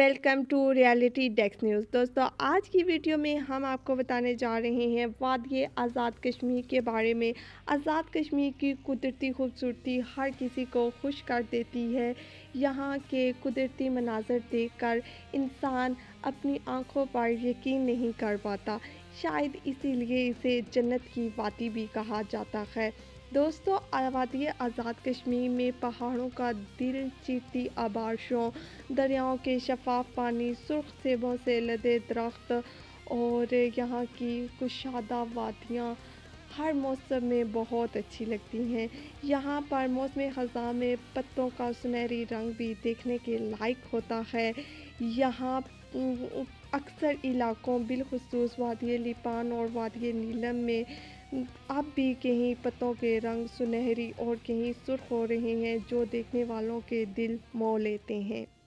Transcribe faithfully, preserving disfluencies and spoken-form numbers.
Welcome to reality desk news. दोस्तों, आज की वीडियो में हम आपको बताने जा रहे हैं वादिय आज़ाद कश्मीर के बारे में। आज़ाद कश्मीर की कुदरती खूबसूरती हर किसी को खुश कर देती है। यहाँ के कुदरती मनाज़र देखकर इंसान अपनी आंखों पर यकीन नहीं कर पाता। शायद इसीलिए इसे जन्नत की वादी भी कहा जाता है। दोस्तों, वादिय आज़ाद कश्मीर में पहाड़ों का दिल चीरती आबाशों, दरियाओं के शफाफ पानी, सुर्ख सेबों से लदे दरख्त और यहाँ की कुशादा वादियाँ हर मौसम में बहुत अच्छी लगती हैं। यहाँ पर मौसम ख़ज़ां में पत्तों का सुनहरी रंग भी देखने के लायक होता है। यहाँ उम, अक्सर इलाकों बिलख़ुसूस वादिय लिपान और वादिय नीलम में अब भी कहीं पत्तों के रंग सुनहरी और कहीं सुर्ख हो रहे हैं, जो देखने वालों के दिल मोह लेते हैं।